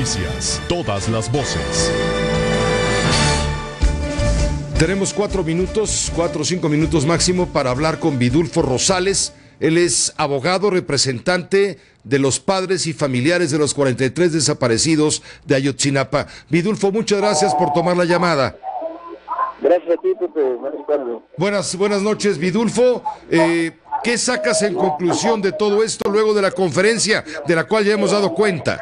Noticias, todas las voces. Tenemos 4 o 5 minutos máximo para hablar con Vidulfo Rosales. Él es abogado representante de los padres y familiares de los 43 desaparecidos de Ayotzinapa. Vidulfo, muchas gracias por tomar la llamada. Gracias a ti, Pepe. Buenas tardes. Buenas noches, Vidulfo. ¿Qué sacas en conclusión de todo esto luego de la conferencia de la cual ya hemos dado cuenta?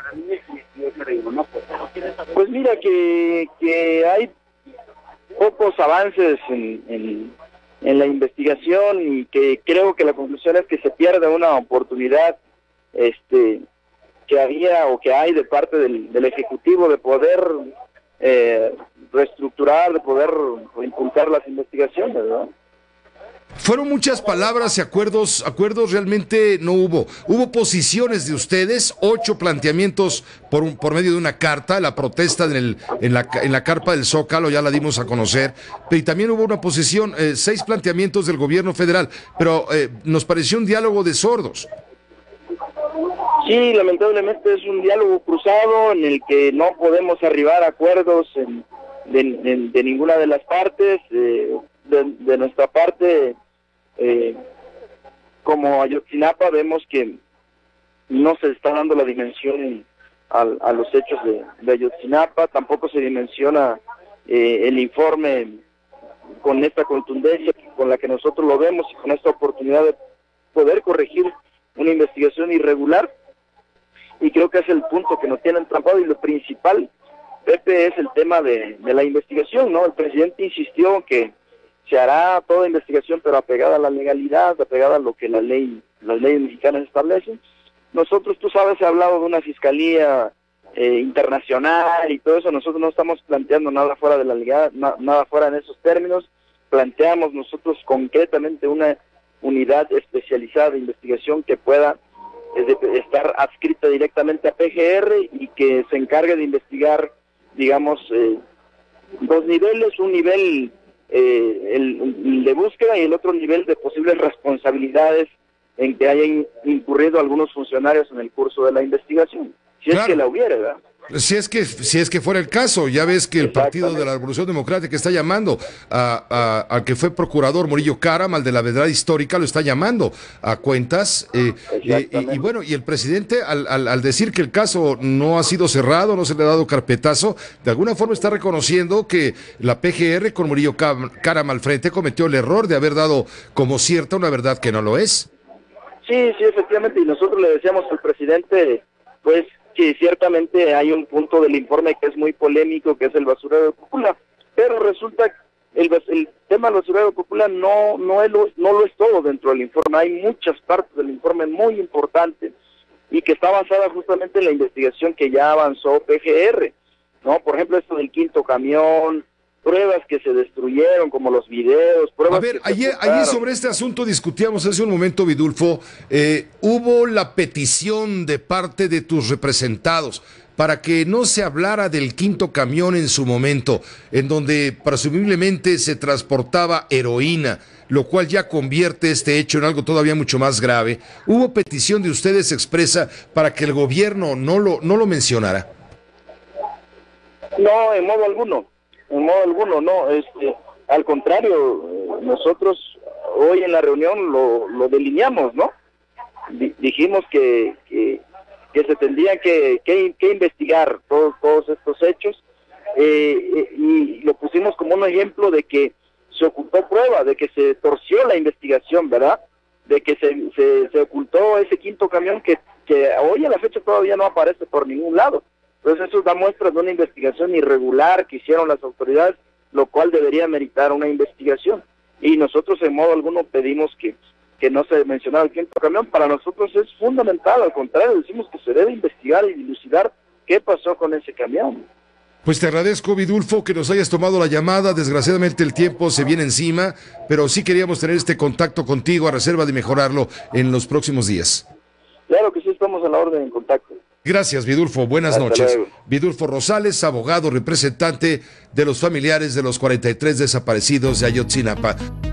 Pues mira que hay pocos avances en la investigación y que creo que la conclusión es que se pierde una oportunidad que había o que hay de parte del Ejecutivo de poder reestructurar, de poder impulsar las investigaciones, ¿no? Fueron muchas palabras y acuerdos realmente no hubo. Hubo posiciones de ustedes, 8 planteamientos por medio de una carta, la protesta en la carpa del Zócalo, ya la dimos a conocer, y también hubo una posición, 6 planteamientos del gobierno federal, pero nos pareció un diálogo de sordos. Sí, lamentablemente es un diálogo cruzado en el que no podemos arribar a acuerdos de ninguna de las partes. De nuestra parte, como Ayotzinapa, vemos que no se está dando la dimensión a los hechos de Ayotzinapa, tampoco se dimensiona el informe con esta contundencia con la que nosotros lo vemos y con esta oportunidad de poder corregir una investigación irregular, y creo que es el punto que nos tiene entrampado. Y lo principal, Pepe, es el tema de la investigación, ¿no? El presidente insistió que se hará toda investigación, pero apegada a la legalidad, apegada a lo que las leyes mexicanas establecen. Nosotros, tú sabes, se ha hablado de una fiscalía internacional y todo eso. Nosotros no estamos planteando nada fuera de la legalidad, nada fuera en esos términos. Planteamos nosotros concretamente una unidad especializada de investigación que pueda estar adscrita directamente a PGR y que se encargue de investigar, digamos, 2 niveles, un nivel el de búsqueda y el otro nivel de posibles responsabilidades en que hayan incurrido algunos funcionarios en el curso de la investigación, si claro, es que la hubiera, ¿verdad? Si es que fuera el caso. Ya ves que el Partido de la Revolución Democrática está llamando al que fue procurador Murillo Karam, al de la verdad histórica, lo está llamando a cuentas, y bueno, y el presidente al decir que el caso no ha sido cerrado, no se le ha dado carpetazo, de alguna forma está reconociendo que la PGR con Murillo Karam al frente cometió el error de haber dado como cierta una verdad que no lo es. Sí, efectivamente, y nosotros le decíamos al presidente, pues, que ciertamente hay un punto del informe que es muy polémico, que es el basurero de Cúpula, pero resulta que el tema del basurero de Cúpula no lo es todo dentro del informe. Hay muchas partes del informe muy importantes y que está avanzada justamente en la investigación que ya avanzó PGR, ¿no? Por ejemplo, esto del 5º camión, pruebas que se destruyeron, como los videos, pruebas. A ver, ayer sobre este asunto discutíamos hace un momento, Vidulfo. Hubo la petición de parte de tus representados para que no se hablara del 5º camión en su momento, en donde presumiblemente se transportaba heroína, lo cual ya convierte este hecho en algo todavía mucho más grave. ¿Hubo petición de ustedes expresa para que el gobierno no lo mencionara? No, en modo alguno. No, al contrario, nosotros hoy en la reunión lo delineamos, ¿no? Dijimos que se tendría que investigar todos estos hechos, y lo pusimos como un ejemplo de que se ocultó prueba, de que se torció la investigación, ¿verdad? De que se ocultó ese 5º camión que hoy a la fecha todavía no aparece por ningún lado. Entonces eso da muestras de una investigación irregular que hicieron las autoridades, lo cual debería meritar una investigación. Y nosotros en modo alguno pedimos que no se mencionara el 5º camión. Para nosotros es fundamental, al contrario, decimos que se debe investigar y dilucidar qué pasó con ese camión. Pues te agradezco, Vidulfo, que nos hayas tomado la llamada. Desgraciadamente el tiempo se viene encima, pero sí queríamos tener este contacto contigo a reserva de mejorarlo en los próximos días. Claro que sí, estamos a la orden en contacto. Gracias, Vidulfo. Buenas noches. Vidulfo Rosales, abogado representante de los familiares de los 43 desaparecidos de Ayotzinapa.